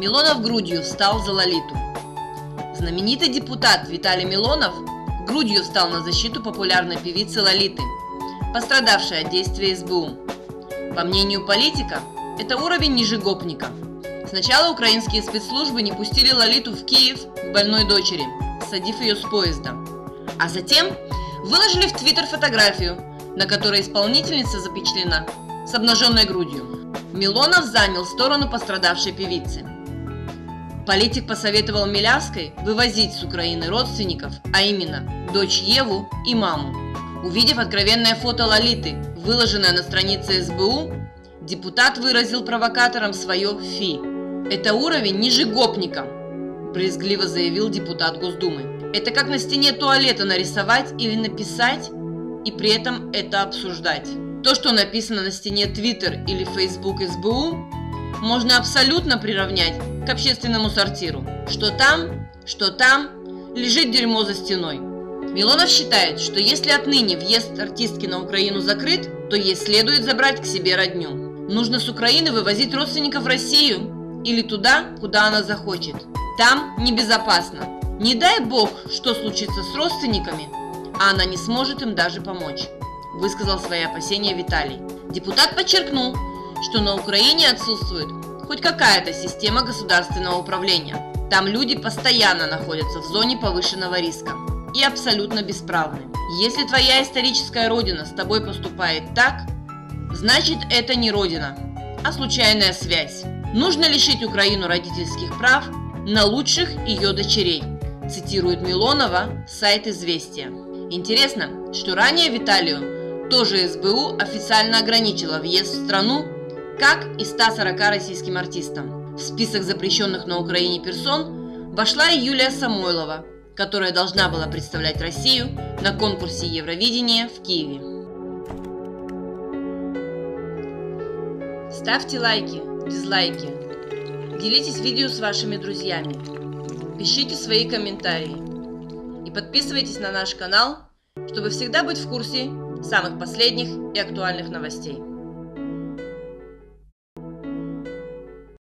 Милонов грудью встал за Лолиту. Знаменитый депутат Виталий Милонов грудью встал на защиту популярной певицы Лолиты, пострадавшей от действия СБУ. По мнению политика, это уровень ниже гопника. Сначала украинские спецслужбы не пустили Лолиту в Киев к больной дочери, садив ее с поезда. А затем выложили в Твиттер фотографию, на которой исполнительница запечатлена с обнаженной грудью. Милонов занял сторону пострадавшей певицы. Политик посоветовал Милявской вывозить с Украины родственников, а именно дочь Еву и маму. Увидев откровенное фото Лолиты, выложенное на странице СБУ, депутат выразил провокаторам свое «фи». «Это уровень ниже гопника», – брезгливо заявил депутат Госдумы. «Это как на стене туалета нарисовать или написать, и при этом это обсуждать. То, что написано на стене Twitter или Facebook СБУ, можно абсолютно приравнять к общественному сортиру. Что там, лежит дерьмо за стеной». Милонов считает, что если отныне въезд артистки на Украину закрыт, то ей следует забрать к себе родню. Нужно с Украины вывозить родственников в Россию или туда, куда она захочет. Там небезопасно. Не дай бог, что случится с родственниками, а она не сможет им даже помочь, высказал свои опасения Виталий. Депутат подчеркнул, что на Украине отсутствует хоть какая-то система государственного управления. Там люди постоянно находятся в зоне повышенного риска и абсолютно бесправны. Если твоя историческая родина с тобой поступает так, значит это не родина, а случайная связь. Нужно лишить Украину родительских прав на лучших ее дочерей, цитирует Милонова сайт «Известия». Интересно, что ранее Виталию тоже СБУ официально ограничила въезд в страну, как и 140 российским артистам. В список запрещенных на Украине персон вошла и Юлия Самойлова, которая должна была представлять Россию на конкурсе Евровидения в Киеве. Ставьте лайки, дизлайки, делитесь видео с вашими друзьями, пишите свои комментарии и подписывайтесь на наш канал, чтобы всегда быть в курсе самых последних и актуальных новостей.